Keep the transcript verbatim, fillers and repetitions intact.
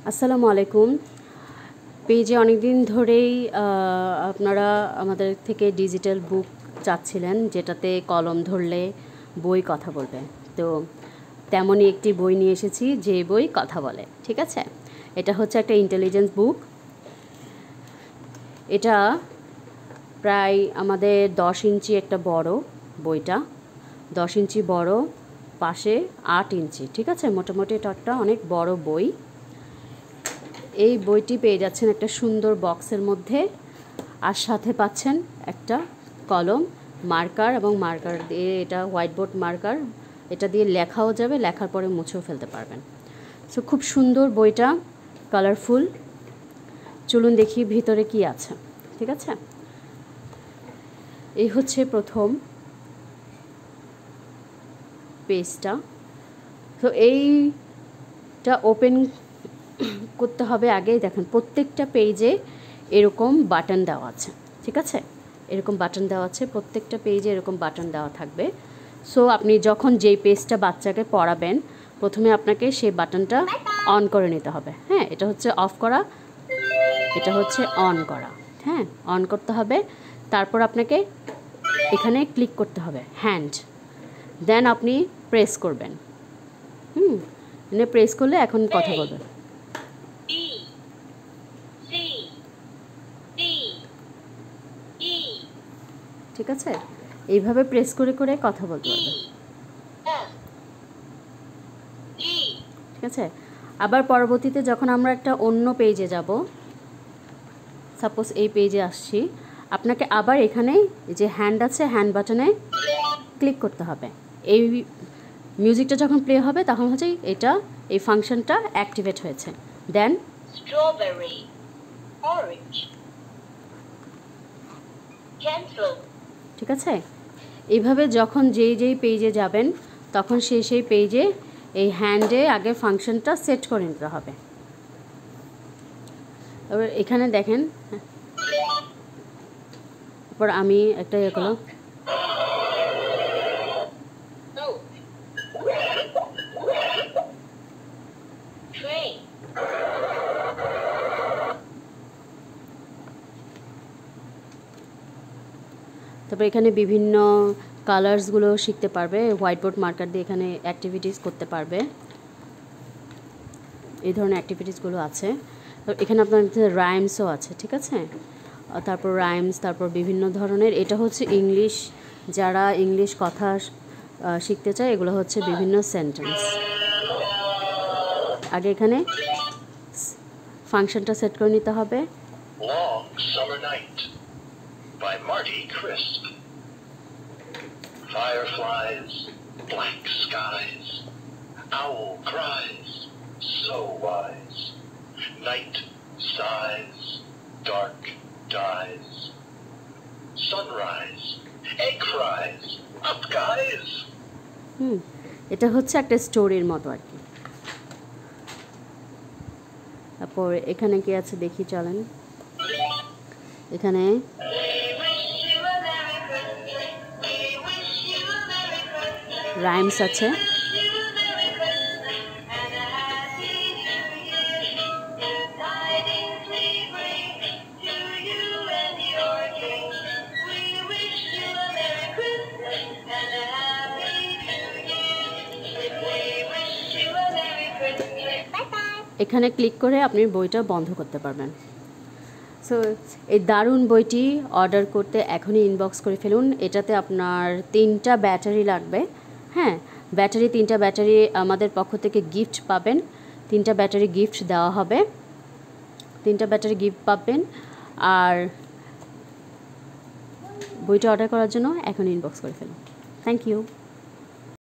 আসসালামু আলাইকুম। পেজে অনেক দিন ধরেই আপনারা আমাদের থেকে ডিজিটাল বুক চাচ্ছিলেন, যেটাতে কলম ধরলে বই কথা বলবে। তো তেমনই একটি বই নিয়ে এসেছি, যে বই কথা বলে। ঠিক আছে, এটা হচ্ছে একটা ইন্টেলিজেন্স বুক। এটা প্রায় আমাদের দশ ইঞ্চি একটা বড় বইটা, দশ ইঞ্চি বড়, পাশে আট ইঞ্চি। ঠিক আছে, মোটামুটি এটা একটা অনেক বড় বই। এই বইটি পেয়ে যাচ্ছেন একটা সুন্দর বক্সের মধ্যে, আর সাথে পাচ্ছেন একটা কলম, মার্কার, এবং মার্কার দিয়ে, এটা হোয়াইট বোর্ড মার্কার, এটা দিয়ে লেখাও যাবে, লেখার পরে মুছেও ফেলতে পারবেন। সো খুব সুন্দর বইটা, কালারফুল। চলুন দেখি ভিতরে কি আছে। ঠিক আছে, এই হচ্ছে প্রথম পেজটা। তো এইটা ওপেন করতে হবে। আগেই দেখেন প্রত্যেকটা পেজে এরকম বাটন দেওয়া আছে। ঠিক আছে, এরকম বাটন দেওয়া আছে, প্রত্যেকটা পেজে এরকম বাটন দেওয়া থাকবে। সো আপনি যখন যেই পেজটা বাচ্চাকে পড়াবেন, প্রথমে আপনাকে সেই বাটনটা অন করে নিতে হবে। হ্যাঁ, এটা হচ্ছে অফ করা, এটা হচ্ছে অন করা। হ্যাঁ, অন করতে হবে। তারপর আপনাকে এখানে ক্লিক করতে হবে, হ্যান্ড, দেন আপনি প্রেস করবেন। হুম এনে প্রেস করলে এখন কথা বলবে। ঠিক আছে, এইভাবে প্রেস করে করে কথা বলতে পারবে। ঠিক আছে, আবার পরবর্তীতে যখন আমরা একটা অন্য পেজে যাব, সাপোজ এই পেজে আসছি, আপনাকে আবার এখানে যে হ্যান্ড আছে, হ্যান্ড বাটনে ক্লিক করতে হবে। এই মিউজিকটা যখন প্লে হবে তখন হচ্ছে এটা, এই ফাংশনটা অ্যাক্টিভেট হয়েছে। Then strawberry, orange, cancel. ঠিক আছে, এইভাবে যখন যেই যেই পেজে যাবেন তখন সেই সেই পেজে এই হ্যান্ডে আগে ফাংশনটা সেট করে নিতে হবে। এবার এখানে দেখেন, তারপর আমি একটা ইয়ে করলাম, তারপর এখানে বিভিন্ন কালার্সগুলো শিখতে পারবে, হোয়াইট বোর্ড মার্কার দিয়ে এখানে অ্যাক্টিভিটিস করতে পারবে। এই ধরনের অ্যাক্টিভিটিসগুলো আছে। এখানে আপনার রাইমসও আছে। ঠিক আছে, তারপর রাইমস, তারপর বিভিন্ন ধরনের, এটা হচ্ছে ইংলিশ, যারা ইংলিশ কথা শিখতে চায়, এগুলো হচ্ছে বিভিন্ন সেন্টেন্স। আগে এখানে ফাংশনটা সেট করে নিতে হবে। Long Summer Night by Marty Crisp. Fireflies, black skies, owl cries, so wise. Night sighs, dark dies. Sunrise, egg fries, up guys. হুম এটা হচ্ছে একটা স্টোরির মতো আর কি। তারপর এখানে কি আছে দেখি, চলেন। এখানে রাইমস আছে। এখানে ক্লিক করে আপনি বইটা বন্ধ করতে পারবেন। সো এই দারুণ বইটি অর্ডার করতে এখনই ইনবক্স করে ফেলুন। এটাতে আপনার তিনটা ব্যাটারি লাগবে। হ্যাঁ, ব্যাটারি, তিনটা ব্যাটারি আমাদের পক্ষ থেকে গিফট পাবেন। তিনটা ব্যাটারি গিফট দেওয়া হবে, তিনটা ব্যাটারি গিফট পাবেন। আর বইটা অর্ডার করার জন্য এখন ইনবক্স করে ফেলুন। Thank you.